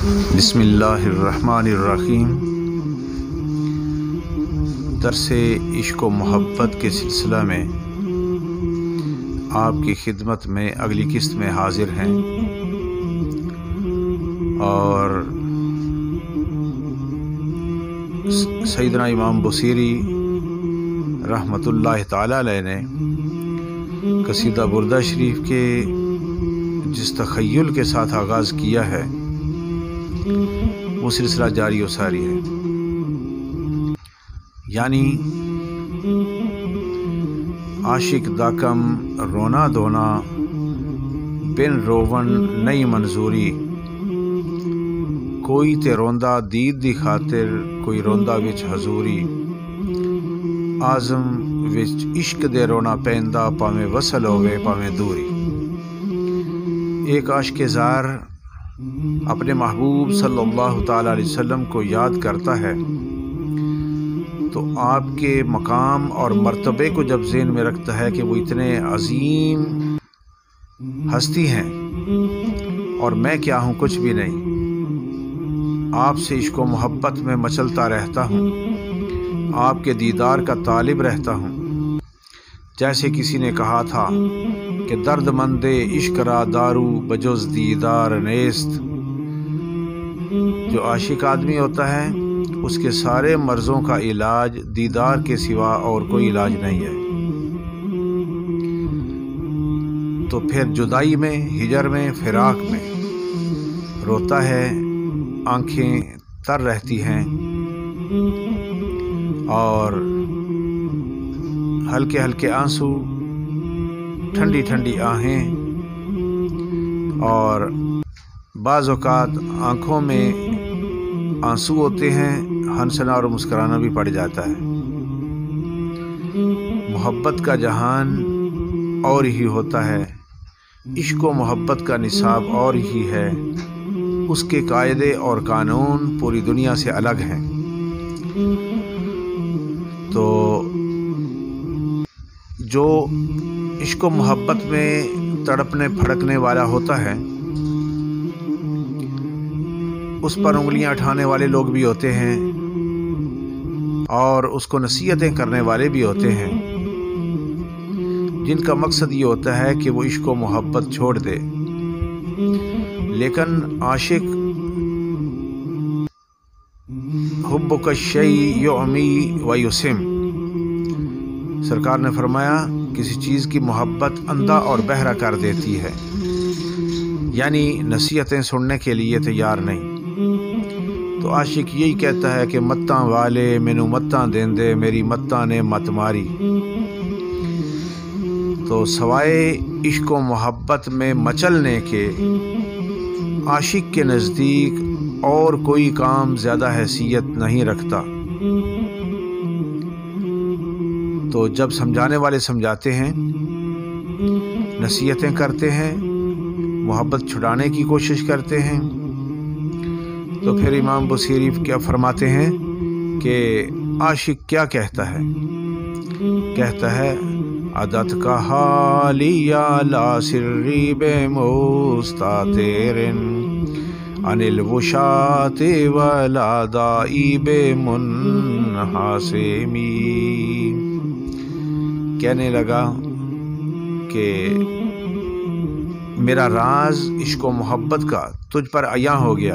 بسم اللہ الرحمن الرحیم۔ درس عشق و محبت کے سلسلہ میں آپ کی خدمت میں اگلی قسط میں حاضر ہیں، اور سیدنا امام بصیری رحمۃ اللہ تعالی علیہ نے قصیدہ بردہ شریف کے جس تخیل کے ساتھ آغاز کیا ہے وہ سلسلہ جاری و ساری ہے، یعنی عاشق داکم رونا دونا بن روون نئی منظوری، کوئی تے روندا دید دی خاطر کوئی روندا وچ حضوری، آزم وچ عشق دے رونا پیندا پاویں وصل ہوئے پاویں دوری۔ ایک عاشق زار اپنے محبوب صلی اللہ تعالی علیہ وسلم کو یاد کرتا ہے تو آپ کے مقام اور مرتبے کو جب ذہن میں رکھتا ہے کہ وہ اتنے عظیم ہستی ہیں اور میں کیا ہوں، کچھ بھی نہیں، آپ سے عشق و محبت میں مچلتا رہتا ہوں، آپ کے دیدار کا طالب رہتا ہوں۔ جیسے کسی نے کہا تھا کہ درد مند عشق را دارو بجز دیدار نیست، جو عاشق آدمی ہوتا ہے اس کے سارے مرضوں کا علاج دیدار کے سوا اور کوئی علاج نہیں ہے۔ تو پھر جدائی میں، ہجر میں، فراق میں روتا ہے، آنکھیں تر رہتی ہیں اور ہلکے ہلکے آنسو، ٹھنڈی ٹھنڈی آہیں، اور بعض اوقات آنکھوں میں آنسو ہوتے ہیں، ہنسنا اور مسکرانا بھی پڑ جاتا ہے۔ محبت کا جہان اور ہی ہوتا ہے، عشق و محبت کا نصاب اور ہی ہے، اس کے قاعدے اور قانون پوری دنیا سے الگ ہیں۔ تو جو عشق و محبت میں تڑپنے پھڑکنے والا ہوتا ہے اس پر انگلیاں اٹھانے والے لوگ بھی ہوتے ہیں اور اس کو نصیحتیں کرنے والے بھی ہوتے ہیں، جن کا مقصد یہ ہوتا ہے کہ وہ عشق و محبت چھوڑ دے۔ لیکن عاشق حبک الشیء یعمی و یسم، سرکار نے فرمایا کسی چیز کی محبت اندھا اور بہرا کر دیتی ہے، یعنی نصیحتیں سننے کے لیے تیار نہیں۔ تو عاشق یہی کہتا ہے کہ متاں والے مینوں متاں دیندے میری متاں نے مت ماری۔ تو سوائے عشق و محبت میں مچلنے کے عاشق کے نزدیک اور کوئی کام زیادہ حیثیت نہیں رکھتا۔ تو جب سمجھانے والے سمجھاتے ہیں، نصیحتیں کرتے ہیں، محبت چھڑانے کی کوشش کرتے ہیں، تو پھر امام بصیری کیا فرماتے ہیں کہ عاشق کیا کہتا ہے؟ کہتا ہے عادت کا حالیہ لا سری بے مستاترن عن الوشات ولا دائی بے منحاسمی، کہنے لگا کہ میرا راز عشق و محبت کا تجھ پر عیاں ہو گیا،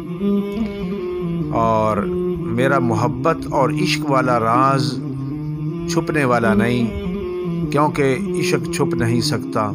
اور میرا محبت اور عشق والا راز چھپنے والا نہیں، کیونکہ عشق چھپ نہیں سکتا،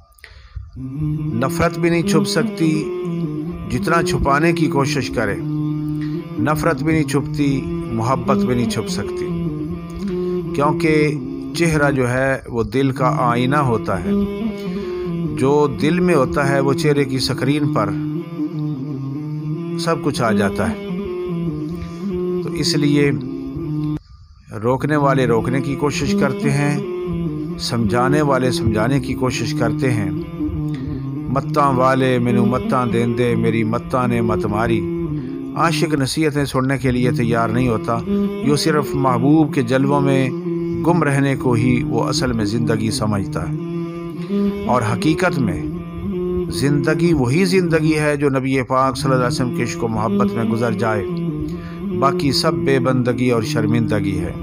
نفرت بھی نہیں چھپ سکتی، جتنا چھپانے کی کوشش کرے نفرت بھی نہیں چھپتی، محبت بھی نہیں چھپ سکتی، کیونکہ چہرہ جو ہے وہ دل کا آئینہ ہوتا ہے، جو دل میں ہوتا ہے وہ چہرے کی سکرین پر سب کچھ آ جاتا ہے۔ تو اس لیے روکنے والے روکنے کی کوشش کرتے ہیں، سمجھانے والے سمجھانے کی کوشش کرتے ہیں، متاں والے مینوں متاں دیندے میری متاں نے مت ماری۔ عاشق نصیحتیں سننے کے لیے تیار نہیں ہوتا، یہ صرف محبوب کے جلووں میں گم رہنے کو ہی وہ اصل میں زندگی سمجھتا ہے، اور حقیقت میں زندگی وہی زندگی ہے جو نبی پاک صلی اللہ علیہ وسلم کے عشق و محبت میں گزر جائے، باقی سب بے بندگی اور شرمندگی ہے۔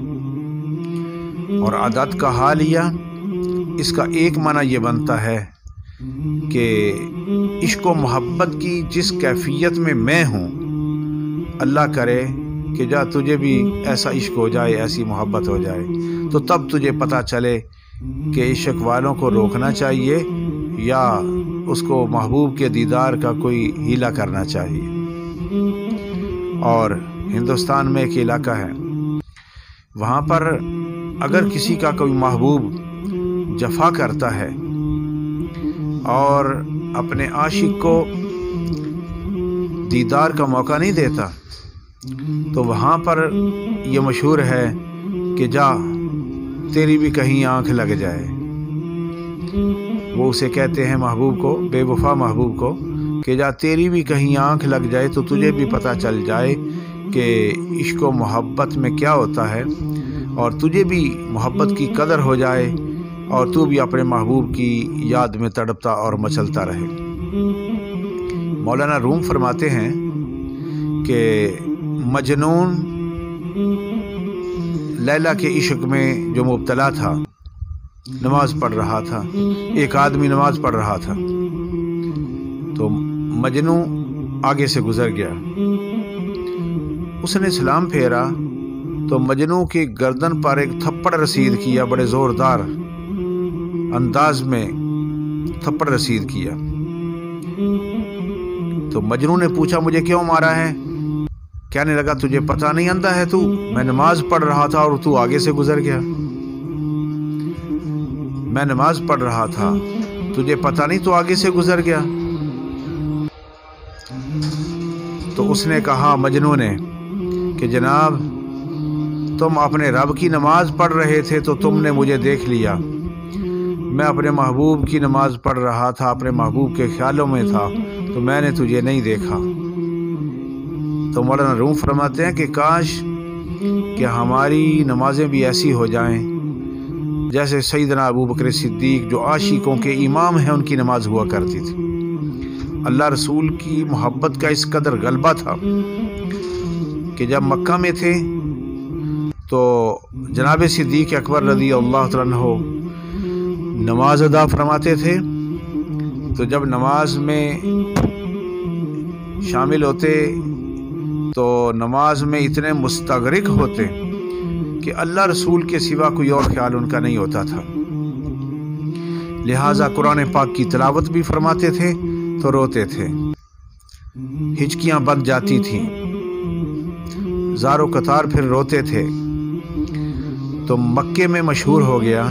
اور عادت کا حالیہ، اس کا ایک معنی یہ بنتا ہے کہ عشق و محبت کی جس کیفیت میں میں ہوں، اللہ کرے کہ جا تجھے بھی ایسا عشق ہو جائے، ایسی محبت ہو جائے، تو تب تجھے پتہ چلے کہ عشق والوں کو روکنا چاہیے یا اس کو محبوب کے دیدار کا کوئی ہیلا کرنا چاہیے۔ اور ہندوستان میں ایک علاقہ ہے، وہاں پر اگر کسی کا کوئی محبوب جفا کرتا ہے اور اپنے عاشق کو دیدار کا موقع نہیں دیتا، تو وہاں پر یہ مشہور ہے کہ جا تیری بھی کہیں آنکھ لگ جائے۔ وہ اسے کہتے ہیں محبوب کو، بے وفا محبوب کو، کہ جا تیری بھی کہیں آنکھ لگ جائے تو تجھے بھی پتہ چل جائے کہ عشق و محبت میں کیا ہوتا ہے، اور تجھے بھی محبت کی قدر ہو جائے اور تو بھی اپنے محبوب کی یاد میں تڑپتا اور مچلتا رہے۔ مولانا روم فرماتے ہیں کہ مجنون لیلا کے عشق میں جو مبتلا تھا، نماز پڑھ رہا تھا، ایک آدمی نماز پڑھ رہا تھا تو مجنو آگے سے گزر گیا، اس نے سلام پھیرا تو مجنو کی گردن پر ایک تھپڑ رسید کیا، بڑے زوردار انداز میں تھپڑ رسید کیا۔ تو مجنو نے پوچھا مجھے کیوں مارا ہے؟ کہنے لگا تجھے پتہ نہیں اندھا ہے تو؟ میں نماز پڑھ رہا تھا اور تو آگے سے گزر گیا۔ میں نماز پڑھ رہا تھا، تجھے پتہ نہیں تو آگے سے گزر گیا۔ تو اس نے کہا مجنو نے کہ جناب تم اپنے رب کی نماز پڑھ رہے تھے تو تم نے مجھے دیکھ لیا، میں اپنے محبوب کی نماز پڑھ رہا تھا، اپنے محبوب کے خیالوں میں تھا، تو میں نے تجھے نہیں دیکھا۔ تو مولانا روم فرماتے ہیں کہ کاش کہ ہماری نمازیں بھی ایسی ہو جائیں جیسے سیدنا ابو بکر صدیق جو عاشقوں کے امام ہیں ان کی نماز ہوا کرتی تھی۔ اللہ رسول کی محبت کا اس قدر غلبہ تھا کہ جب مکہ میں تھے تو جناب صدیق اکبر رضی اللہ تعالیٰ عنہ نماز ادا فرماتے تھے، تو جب نماز میں شامل ہوتے تو نماز میں اتنے مستغرق ہوتے کہ اللہ رسول کے سوا کوئی اور خیال ان کا نہیں ہوتا تھا، لہٰذا قرآن پاک کی تلاوت بھی فرماتے تھے تو روتے تھے، ہچکیاں بند جاتی تھیں، زار و قطار پھر روتے تھے۔ تو مکے میں مشہور ہو گیا،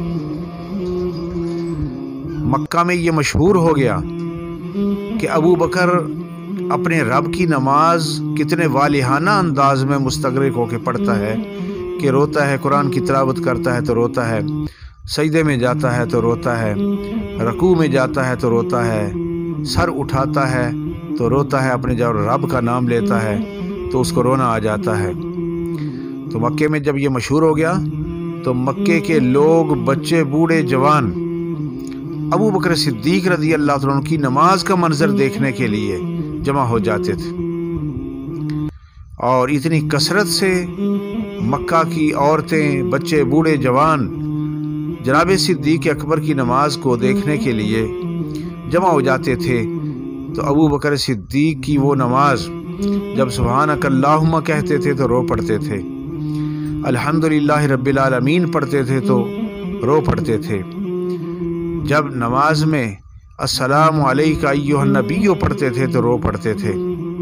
مکہ میں یہ مشہور ہو گیا کہ ابو بکر اپنے رب کی نماز کتنے والہانہ انداز میں مستغرق ہو کے پڑھتا ہے کہ روتا ہے، قرآن کی تلاوت کرتا ہے تو روتا ہے، سجدے میں جاتا ہے تو روتا ہے، رکوع میں جاتا ہے تو روتا ہے، سر اٹھاتا ہے تو روتا ہے، اپنے جب رب کا نام لیتا ہے تو اس کو رونا آ جاتا ہے۔ تو مکے میں جب یہ مشہور ہو گیا تو مکے کے لوگ، بچے، بوڑھے، جوان ابو بکر صدیق رضی اللہ عنہ کی نماز کا منظر دیکھنے کے لیے جمع ہو جاتے تھے، اور اتنی کثرت سے مکہ کی عورتیں، بچے، بوڑھے، جوان جناب صدیق اکبر کی نماز کو دیکھنے کے لیے جمع ہو جاتے تھے۔ تو ابو بکر صدیق کی وہ نماز جب سبحانک اللہم کہتے تھے تو رو پڑتے تھے، الحمدللہ رب العالمین پڑھتے تھے تو رو پڑتے تھے، جب نماز میں السلام علیکہ ایھا النبی پڑھتے تھے تو رو پڑتے تھے۔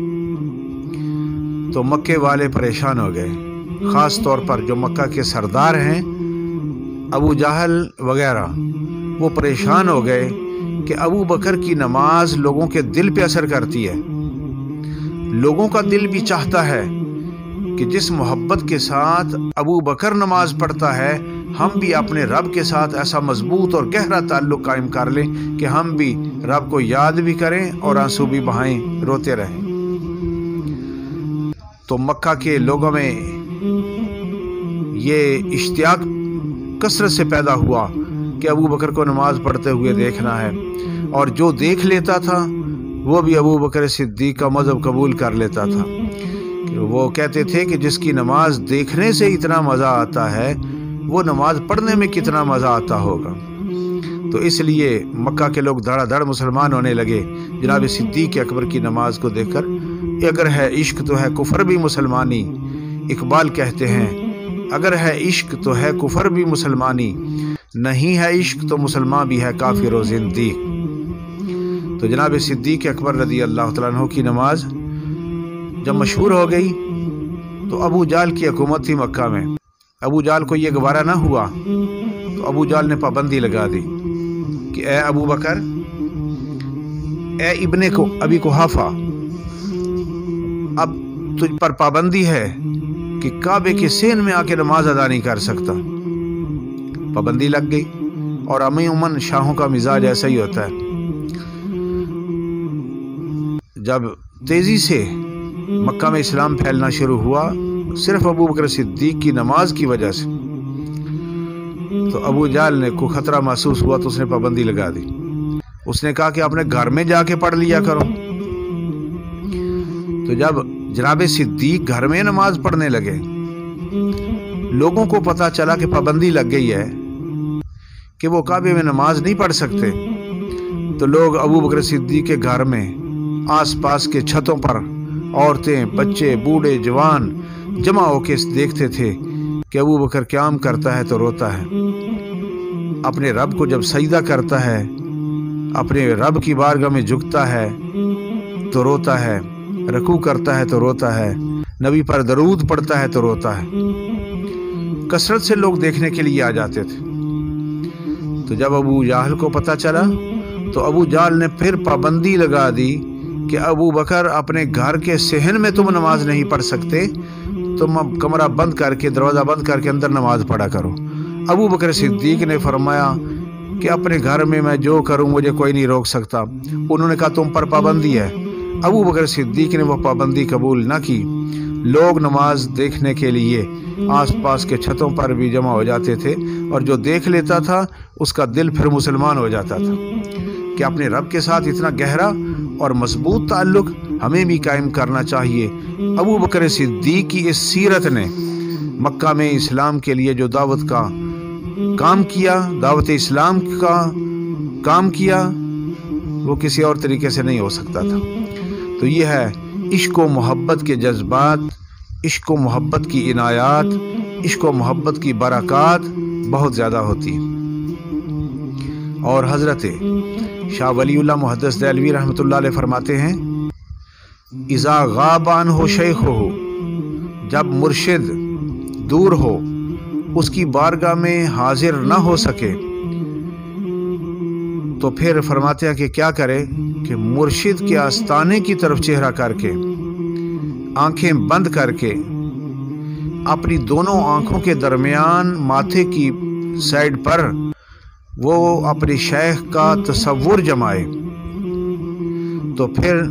تو مکے والے پریشان ہو گئے، خاص طور پر جو مکہ کے سردار ہیں، ابو جہل وغیرہ، وہ پریشان ہو گئے کہ ابو بکر کی نماز لوگوں کے دل پہ اثر کرتی ہے، لوگوں کا دل بھی چاہتا ہے کہ جس محبت کے ساتھ ابو بکر نماز پڑھتا ہے ہم بھی اپنے رب کے ساتھ ایسا مضبوط اور گہرا تعلق قائم کر لیں کہ ہم بھی رب کو یاد بھی کریں اور آنسو بھی بہائیں، روتے رہیں۔ تو مکہ کے لوگوں میں یہ اشتیاق کثرت سے پیدا ہوا کہ ابو بکر کو نماز پڑھتے ہوئے دیکھنا ہے، اور جو دیکھ لیتا تھا وہ بھی ابو بکر صدیق کا مذہب قبول کر لیتا تھا۔ وہ کہتے تھے کہ جس کی نماز دیکھنے سے اتنا مزہ آتا ہے وہ نماز پڑھنے میں کتنا مزہ آتا ہوگا۔ تو اس لیے مکہ کے لوگ دھڑا دھڑ مسلمان ہونے لگے جناب صدیق اکبر کی نماز کو دیکھ کر۔ اگر ہے عشق تو ہے کفر بھی مسلمانی، اقبال کہتے ہیں اگر ہے عشق تو ہے کفر بھی مسلمانی، نہیں ہے عشق تو مسلمان بھی ہے کافر و زندیق۔ تو جناب صدیق اکبر رضی اللہ تعالیٰ عنہ کی نماز جب مشہور ہو گئی تو ابو جہل کی حکومت تھی مکہ میں، ابو جہل کو یہ گوارا نہ ہوا تو ابو جہل نے پابندی لگا دی کہ اے ابو بکر، اے ابن ابی قحافہ، اب تجھ پر پابندی ہے کہ کعبے کے سین میں آ کے نماز ادا نہیں کر سکتا۔ پابندی لگ گئی، اور عموماً شاہوں کا مزاج ایسا ہی ہوتا ہے، جب تیزی سے مکہ میں اسلام پھیلنا شروع ہوا صرف ابو بکر صدیق کی نماز کی وجہ سے، تو ابو جہل نے کو خطرہ محسوس ہوا تو اس نے پابندی لگا دی۔ اس نے کہا کہ اپنے گھر میں جا کے پڑھ لیا کرو۔ تو جب جناب صدیق گھر میں نماز پڑھنے لگے، لوگوں کو پتہ چلا کہ پابندی لگ گئی ہے کہ وہ کعبے میں نماز نہیں پڑھ سکتے، تو لوگ ابو بکر صدیق کے گھر میں آس پاس کے چھتوں پر عورتیں، بچے، بوڑھے، جوان جمع ہو کے دیکھتے تھے کہ ابو بکر قیام کرتا ہے تو روتا ہے، اپنے رب کو جب سجدہ کرتا ہے، اپنے رب کی بارگاہ میں جھکتا ہے تو روتا ہے، رکوع کرتا ہے تو روتا ہے، نبی پر درود پڑھتا ہے تو روتا ہے۔ کثرت سے لوگ دیکھنے کے لیے آ جاتے تھے۔ تو جب ابو جہل کو پتہ چلا تو ابو جہل نے پھر پابندی لگا دی کہ ابو بکر اپنے گھر کے صحن میں تم نماز نہیں پڑھ سکتے، تم اب کمرہ بند کر کے، دروازہ بند کر کے اندر نماز پڑھا کرو۔ ابو بکر صدیق نے فرمایا کہ اپنے گھر میں جو کروں مجھے کوئی نہیں روک سکتا۔ انہوں نے کہا تم پر پابندی ہے۔ ابو بکر صدیق نے وہ پابندی قبول نہ کی۔ لوگ نماز دیکھنے کے لیے آس پاس کے چھتوں پر بھی جمع ہو جاتے تھے، اور جو دیکھ لیتا تھا اس کا دل پھر مسلمان ہو جاتا تھا کہ اپنے رب کے ساتھ اتنا گہرا اور مضبوط تعلق ہمیں بھی قائم کرنا چاہیے۔ ابو بکر صدیق کی اس سیرت نے مکہ میں اسلام کے لیے جو دعوت کا کام کیا، دعوت اسلام کا کام کیا، وہ کسی اور طریقے سے نہیں ہو سکتا تھا۔ تو یہ ہے عشق و محبت کے جذبات، عشق و محبت کی عنایات، عشق و محبت کی برکات بہت زیادہ ہوتی ہیں۔ اور حضرت شاہ ولی اللہ محدث دہلوی رحمۃ اللہ علیہ فرماتے ہیں اذا غاب عنہ شیخہ، جب مرشد دور ہو، اس کی بارگاہ میں حاضر نہ ہو سکے، تو پھر فرماتے ہیں کہ کیا کرے کہ مرشد کے آستانے کی طرف چہرہ کر کے، آنکھیں بند کر کے، اپنی دونوں آنکھوں کے درمیان ماتھے کی سائڈ پر وہ اپنے شیخ کا تصور جمائے۔ تو پھر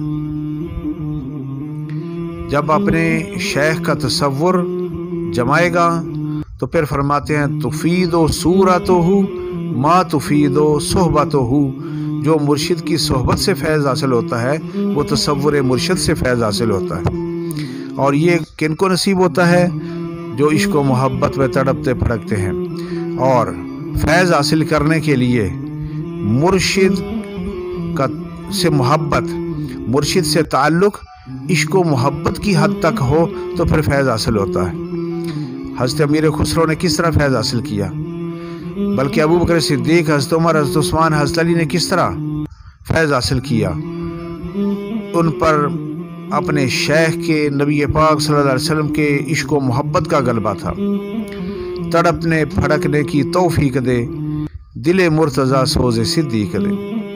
جب اپنے شیخ کا تصور جمائے گا تو پھر فرماتے ہیں تفید و صورتہ ما تفید و صحبتہ، جو مرشد کی صحبت سے فیض حاصل ہوتا ہے وہ تصور مرشد سے فیض حاصل ہوتا ہے۔ اور یہ کن کو نصیب ہوتا ہے؟ جو عشق و محبت میں تڑپتے پھڑکتے ہیں۔ اور فیض حاصل کرنے کے لیے مرشد سے محبت، مرشد سے تعلق عشق و محبت کی حد تک ہو تو پھر فیض حاصل ہوتا ہے۔ حضرت امیر خسرو نے کس طرح فیض حاصل کیا، بلکہ ابو بکر صدیق، حضرت عمر، حضرت عثمان، حضرت علی نے کس طرح فیض حاصل کیا، ان پر اپنے شیخ کے، نبی پاک صلی اللہ علیہ وسلم کے عشق و محبت کا غلبہ تھا۔ تڑپنے پھڑکنے کی توفیق دے، دل مرتضیٰ سوز صدیق دے۔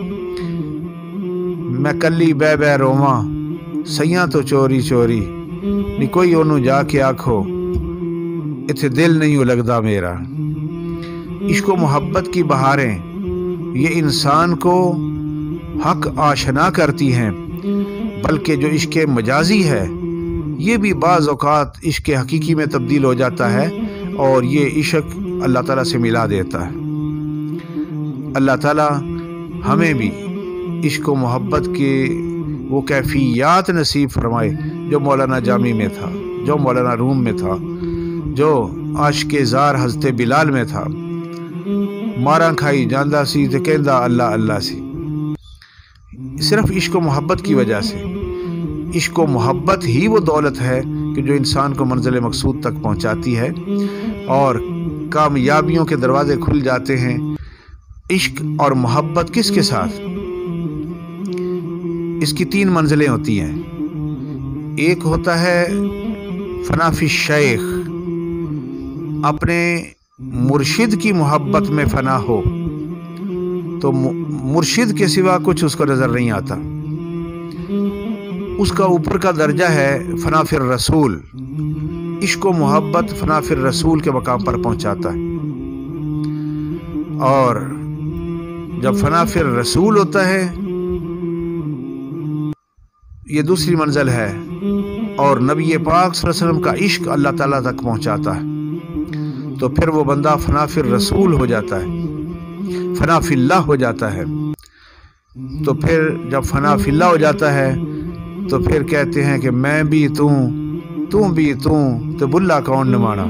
میں کلی بے بے روواں، سیاں تو چوری چوری، نی کوئی انہوں جا کے آکھو اتھے دل نہیں لگدا میرا۔ عشق و محبت کی بہاریں یہ انسان کو حق آشنا کرتی ہیں، بلکہ جو عشق مجازی ہے یہ بھی بعض اوقات عشق حقیقی میں تبدیل ہو جاتا ہے، اور یہ عشق اللہ تعالیٰ سے ملا دیتا ہے۔ اللہ تعالیٰ ہمیں بھی عشق و محبت کی وہ کیفیات نصیب فرمائے جو مولانا جامی میں تھا، جو مولانا روم میں تھا، جو عاشق زار حضرت بلال میں تھا۔ ماراں کھائی جاندہ سی تے کہندا اللہ اللہ سی، صرف عشق و محبت کی وجہ سے۔ عشق و محبت ہی وہ دولت ہے کہ جو انسان کو منزل مقصود تک پہنچاتی ہے اور کامیابیوں کے دروازے کھل جاتے ہیں۔ عشق اور محبت کس کے ساتھ؟ اس کی 3 منزلیں ہوتی ہیں۔ ایک ہوتا ہے فنا فی الشیخ، اپنے مرشد کی محبت میں فنا ہو تو مرشد کے سوا کچھ اس کو نظر نہیں آتا۔ اس کا اوپر کا درجہ ہے فنا فی الرسول، عشق و محبت فنا فی الرسول کے مقام پر پہنچاتا ہے۔ اور جب فنا فی الرسول ہوتا ہے یہ دوسری منزل ہے، اور نبی پاک صلی اللہ علیہ وسلم کا عشق اللہ تعالیٰ تک پہنچاتا ہے، تو پھر وہ بندہ فنا فی الرسول ہو جاتا ہے، فنا فی اللہ ہو جاتا ہے۔ تو پھر جب فنا فی اللہ ہو جاتا ہے تو پھر کہتے ہیں کہ میں بھی تو بھی تو بلا کون نمانا۔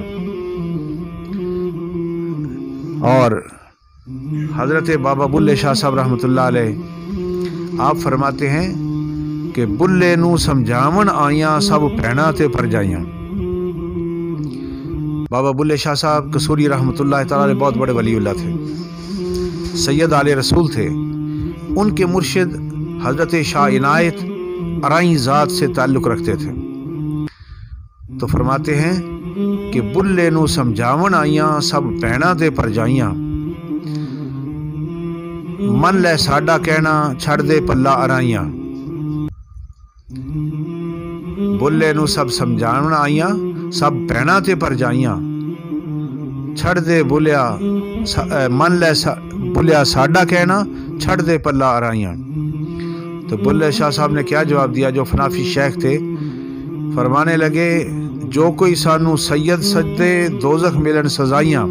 اور حضرت بابا بلے شاہ صاحب رحمۃ اللہ علیہ آپ فرماتے ہیں کہ بلے نو سمجھاون آیاں سب پینا تے پر جائیاں۔ بابا بلے شاہ صاحب قصوری رحمۃ اللہ تعالی علیہ بہت بڑے ولی اللہ تھے، سید آل رسول تھے۔ ان کے مرشد حضرت شاہ عنایت ارائیں ذات سے تعلق رکھتے تھے۔ تو فرماتے ہیں کہ بلے نو سمجھاون آئیاں سب پینا تے پر جائیاں، من لے ساڈا کہنا چھڑ دے پلا ارائیاں۔ بلے نو سب سمجھاون آئیاں سب پینا تے پر جائیاں، چھڑ دے بلیا من لے بلیا ساڈا کہنا چھڑ دے پلا ارائیاں۔ تو بلے شاہ صاحب نے کیا جواب دیا؟ جو فنافی شیخ تھے فرمانے لگے جو کوئی سانو سید سجدے دوزخ ملن سزائیاں،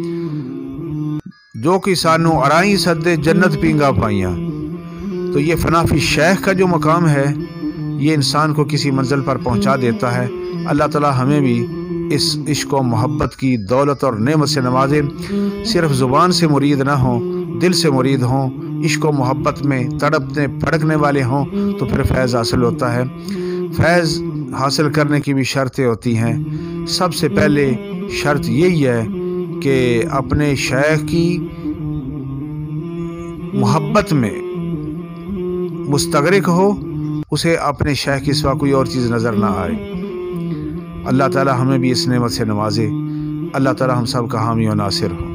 جو کوئی سانو ارائیں سدے جنت پینگا پائیاں۔ تو یہ فنافی شیخ کا جو مقام ہے یہ انسان کو کسی منزل پر پہنچا دیتا ہے۔ اللہ تعالی ہمیں بھی اس عشق و محبت کی دولت اور نعمت سے نوازے، صرف زبان سے مرید نہ ہوں، دل سے مرید ہوں، عشق و محبت میں تڑپنے پھڑکنے والے ہوں تو پھر فیض حاصل ہوتا ہے۔ فیض حاصل کرنے کی بھی شرطیں ہوتی ہیں۔ سب سے پہلے شرط یہی ہے کہ اپنے شیخ کی محبت میں مستغرق ہو، اسے اپنے شیخ کے سوا کوئی اور چیز نظر نہ آئے۔ اللہ تعالی ہمیں بھی اس نعمت سے نوازے۔ اللہ تعالی ہم سب کا حامی و ناصر ہو۔